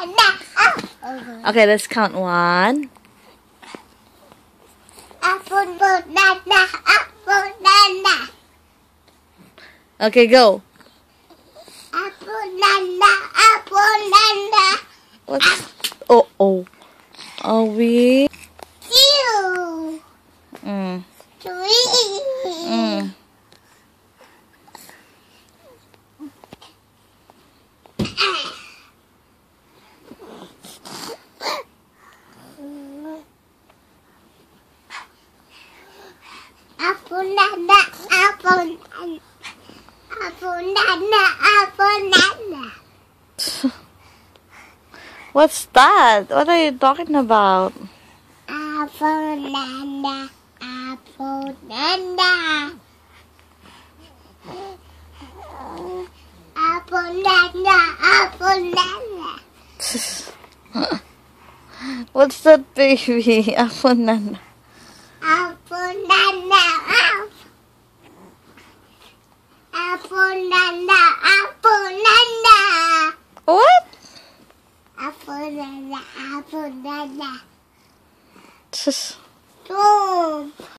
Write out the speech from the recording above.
Okay, let's count. 1. Okay, go. What's... Oh. Are we... Mm. Mm. What's that? What are you talking about? What's that, baby? Apple nana. What? Apple nana.